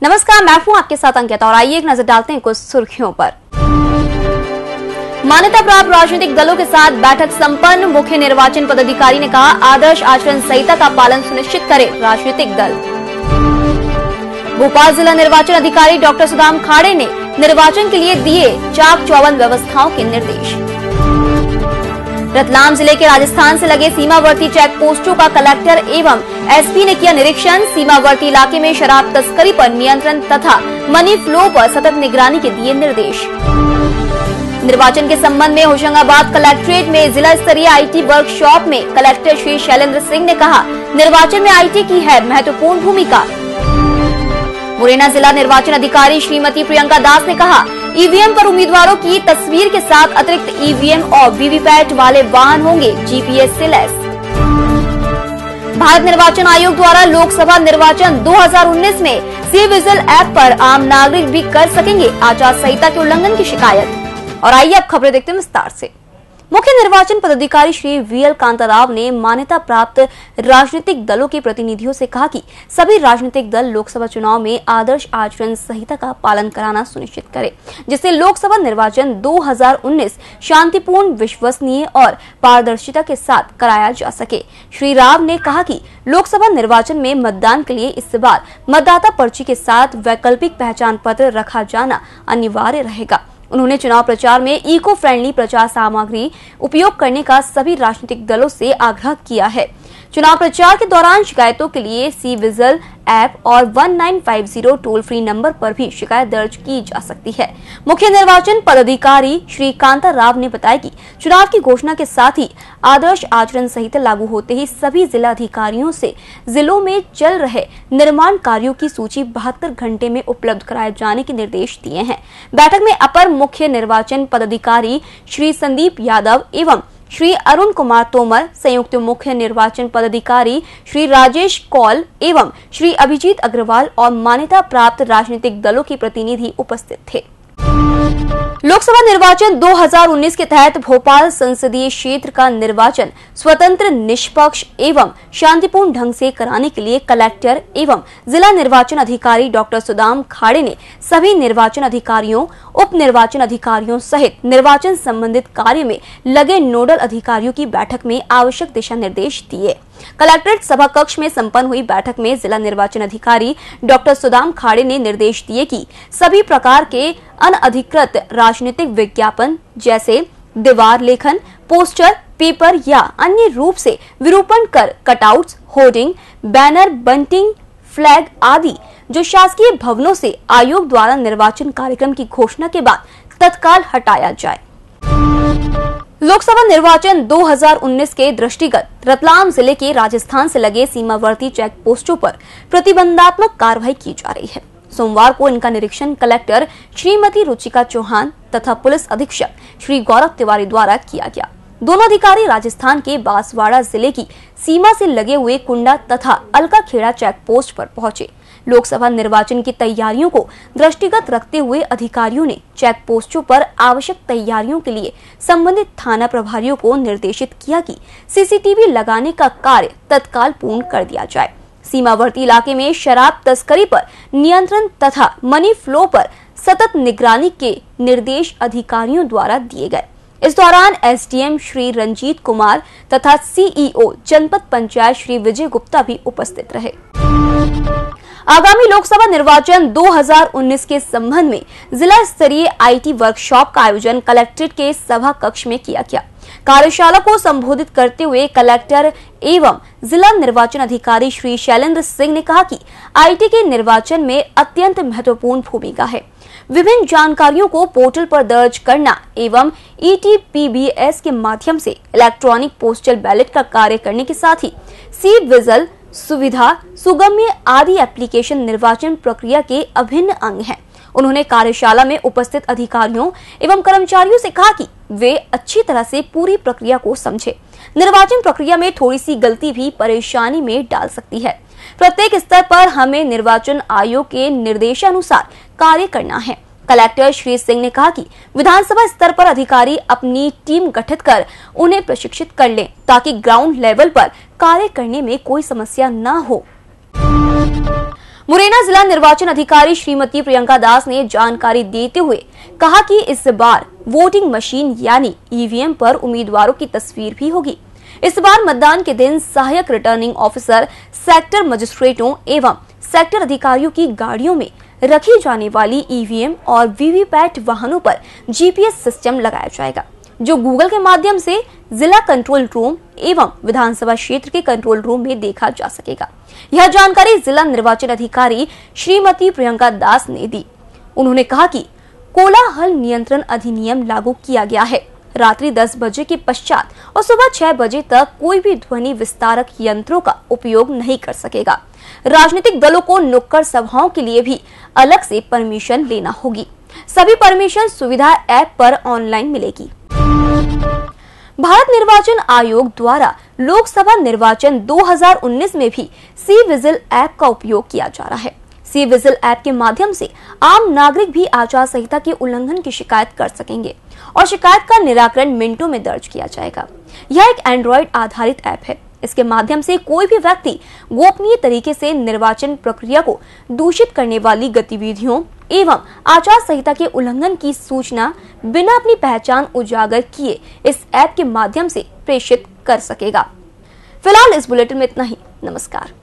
नमस्कार, मैं हूं आपके साथ अंकिता और आइए एक नजर डालते हैं कुछ सुर्खियों पर। मान्यता प्राप्त राजनीतिक दलों के साथ बैठक संपन्न। मुख्य निर्वाचन पदाधिकारी ने कहा, आदर्श आचरण संहिता का पालन सुनिश्चित करें राजनीतिक दल। भोपाल जिला निर्वाचन अधिकारी डॉक्टर सुदाम खाड़े ने निर्वाचन के लिए दिए चाक चौबंद व्यवस्थाओं के निर्देश। रतलाम जिले के राजस्थान से लगे सीमावर्ती चेक पोस्टों का कलेक्टर एवं एसपी ने किया निरीक्षण। सीमावर्ती इलाके में शराब तस्करी पर नियंत्रण तथा मनी फ्लो पर सतत निगरानी के दिए निर्देश। निर्वाचन के संबंध में होशंगाबाद कलेक्ट्रेट में जिला स्तरीय आईटी वर्कशॉप में कलेक्टर श्री शैलेंद्र सिंह ने कहा, निर्वाचन में आईटी की है महत्वपूर्ण भूमिका। मुरैना जिला निर्वाचन अधिकारी श्रीमती प्रियंका दास ने कहा, ईवीएम पर उम्मीदवारों की तस्वीर के साथ अतिरिक्त ईवीएम और वीवीपैट वाले वाहन होंगे जीपीएस से लैस। भारत निर्वाचन आयोग द्वारा लोकसभा निर्वाचन 2019 में सी विजिल ऐप पर आम नागरिक भी कर सकेंगे आचार संहिता के उल्लंघन की शिकायत। और आइए अब खबरें देखते हैं विस्तार से। मुख्य निर्वाचन पदाधिकारी श्री वीएल कांताराव ने मान्यता प्राप्त राजनीतिक दलों के प्रतिनिधियों से कहा कि सभी राजनीतिक दल लोकसभा चुनाव में आदर्श आचरण संहिता का पालन कराना सुनिश्चित करें, जिससे लोकसभा निर्वाचन 2019 शांतिपूर्ण, विश्वसनीय और पारदर्शिता के साथ कराया जा सके। श्री राव ने कहा कि लोकसभा निर्वाचन में मतदान के लिए इस बार मतदाता पर्ची के साथ वैकल्पिक पहचान पत्र रखा जाना अनिवार्य रहेगा। उन्होंने चुनाव प्रचार में इको फ्रेंडली प्रचार सामग्री उपयोग करने का सभी राजनीतिक दलों से आग्रह किया है। चुनाव प्रचार के दौरान शिकायतों के लिए सी विजिल ऐप और 1950 टोल फ्री नंबर पर भी शिकायत दर्ज की जा सकती है। मुख्य निर्वाचन पदाधिकारी श्री कांता राव ने बताया कि चुनाव की घोषणा के साथ ही आदर्श आचरण संहिता लागू होते ही सभी जिला अधिकारियों से जिलों में चल रहे निर्माण कार्यों की सूची 72 घंटे में उपलब्ध कराए जाने के निर्देश दिए हैं। बैठक में अपर मुख्य निर्वाचन पदाधिकारी श्री संदीप यादव एवं श्री अरुण कुमार तोमर, संयुक्त मुख्य निर्वाचन पदाधिकारी श्री राजेश कौल एवं श्री अभिजीत अग्रवाल और मान्यता प्राप्त राजनीतिक दलों के प्रतिनिधि उपस्थित थे। लोकसभा निर्वाचन 2019 के तहत भोपाल संसदीय क्षेत्र का निर्वाचन स्वतंत्र, निष्पक्ष एवं शांतिपूर्ण ढंग से कराने के लिए कलेक्टर एवं जिला निर्वाचन अधिकारी डॉक्टर सुदाम खाड़े ने सभी निर्वाचन अधिकारियों, उप निर्वाचन अधिकारियों सहित निर्वाचन संबंधित कार्य में लगे नोडल अधिकारियों की बैठक में आवश्यक दिशा निर्देश दिए। कलेक्ट्रेट सभा कक्ष में संपन्न हुई बैठक में जिला निर्वाचन अधिकारी डॉक्टर सुदाम खाड़े ने निर्देश दिए कि सभी प्रकार के अनअधिकृत राजनीतिक विज्ञापन जैसे दीवार लेखन, पोस्टर, पेपर या अन्य रूप से विरूपण कर cutouts, hoarding, banner, bunting, flag आदि जो शासकीय भवनों से आयोग द्वारा निर्वाचन कार्यक्रम की घोषणा के बाद तत्काल हटाया जाए। लोकसभा निर्वाचन 2019 के दृष्टिगत रतलाम जिले के राजस्थान से लगे सीमावर्ती चेक पोस्टों पर प्रतिबंधात्मक कार्रवाई की जा रही है। सोमवार को इनका निरीक्षण कलेक्टर श्रीमती रुचिका चौहान तथा पुलिस अधीक्षक श्री गौरव तिवारी द्वारा किया गया। दोनों अधिकारी राजस्थान के बांसवाड़ा जिले की सीमा से लगे हुए कुंडा तथा अलकाखेड़ा चेक पोस्ट पर पहुंचे। लोकसभा निर्वाचन की तैयारियों को दृष्टिगत रखते हुए अधिकारियों ने चेक पोस्टों पर आवश्यक तैयारियों के लिए संबंधित थाना प्रभारियों को निर्देशित किया कि सीसीटीवी लगाने का कार्य तत्काल पूर्ण कर दिया जाए। सीमावर्ती इलाके में शराब तस्करी पर नियंत्रण तथा मनी फ्लो पर सतत निगरानी के निर्देश अधिकारियों द्वारा दिए गए। इस दौरान एसडीएम श्री रंजीत कुमार तथा सीईओ जनपद पंचायत श्री विजय गुप्ता भी उपस्थित रहे। आगामी लोकसभा निर्वाचन 2019 के संबंध में जिला स्तरीय आईटी वर्कशॉप का आयोजन कलेक्ट्रेट के सभा कक्ष में किया गया। कार्यशाला को संबोधित करते हुए कलेक्टर एवं जिला निर्वाचन अधिकारी श्री शैलेंद्र सिंह ने कहा कि आईटी के निर्वाचन में अत्यंत महत्वपूर्ण भूमिका है। विभिन्न जानकारियों को पोर्टल पर दर्ज करना एवं ईटीपीबीएस के माध्यम से इलेक्ट्रॉनिक पोस्टल बैलेट का कार्य करने के साथ ही सी विजिल सुविधा, सुगम्य आदि एप्लीकेशन निर्वाचन प्रक्रिया के अभिन्न अंग हैं। उन्होंने कार्यशाला में उपस्थित अधिकारियों एवं कर्मचारियों से कहा कि वे अच्छी तरह से पूरी प्रक्रिया को समझे। निर्वाचन प्रक्रिया में थोड़ी सी गलती भी परेशानी में डाल सकती है। प्रत्येक स्तर पर हमें निर्वाचन आयोग के निर्देशानुसार कार्य करना है। कलेक्टर श्री सिंह ने कहा कि विधानसभा स्तर पर अधिकारी अपनी टीम गठित कर उन्हें प्रशिक्षित कर लें ताकि ग्राउंड लेवल पर कार्य करने में कोई समस्या न हो। मुरैना जिला निर्वाचन अधिकारी श्रीमती प्रियंका दास ने जानकारी देते हुए कहा कि इस बार वोटिंग मशीन यानी ईवीएम पर उम्मीदवारों की तस्वीर भी होगी। इस बार मतदान के दिन सहायक रिटर्निंग ऑफिसर, सेक्टर मजिस्ट्रेटों एवं सेक्टर अधिकारियों की गाड़ियों में रखी जाने वाली ईवीएम और वीवीपैट वाहनों पर जीपीएस सिस्टम लगाया जाएगा, जो गूगल के माध्यम से जिला कंट्रोल रूम एवं विधानसभा क्षेत्र के कंट्रोल रूम में देखा जा सकेगा। यह जानकारी जिला निर्वाचन अधिकारी श्रीमती प्रियंका दास ने दी। उन्होंने कहा कि कोलाहल नियंत्रण अधिनियम लागू किया गया है। रात्रि 10 बजे के पश्चात और सुबह 6 बजे तक कोई भी ध्वनि विस्तारक यंत्रों का उपयोग नहीं कर सकेगा। राजनीतिक दलों को नुक्कड़ सभाओं के लिए भी अलग से परमिशन लेना होगी। सभी परमिशन सुविधा ऐप पर ऑनलाइन मिलेगी। भारत निर्वाचन आयोग द्वारा लोकसभा निर्वाचन 2019 में भी सी विजिल ऐप का उपयोग किया जा रहा है। सी विजिल ऐप के माध्यम से आम नागरिक भी आचार संहिता के उल्लंघन की शिकायत कर सकेंगे और शिकायत का निराकरण मिनटों में दर्ज किया जाएगा। यह एक एंड्रॉइड आधारित ऐप है। इसके माध्यम से कोई भी व्यक्ति गोपनीय तरीके से निर्वाचन प्रक्रिया को दूषित करने वाली गतिविधियों एवं आचार संहिता के उल्लंघन की सूचना बिना अपनी पहचान उजागर किए इस ऐप के माध्यम से प्रेषित कर सकेगा। फिलहाल इस बुलेटिन में इतना ही। नमस्कार।